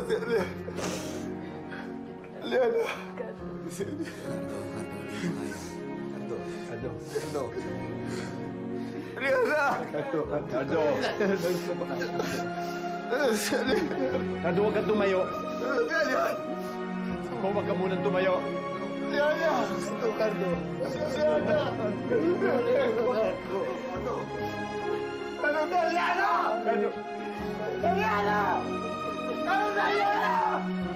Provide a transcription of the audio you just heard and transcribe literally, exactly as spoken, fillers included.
Liana. Ando, ando, ando. Liana. Ando, ando. Ando, huwag kang tumayo. Liana. Huwag ka munang tumayo. Liana. Ando. Liana. Ano ba, Liana? Ando. Liana! Ano ba, Liana?